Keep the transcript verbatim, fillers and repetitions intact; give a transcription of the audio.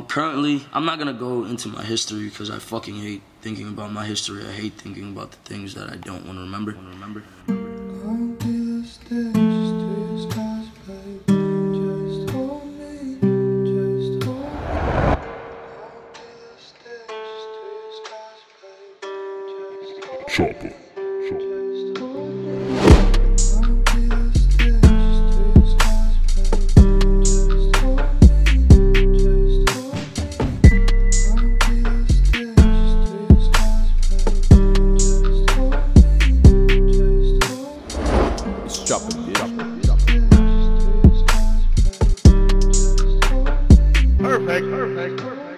Um, currently, I'm not gonna go into my history because I fucking hate thinking about my history. I hate thinking about the things that I don't want to remember. remember. Choppa. Perfect, perfect, perfect.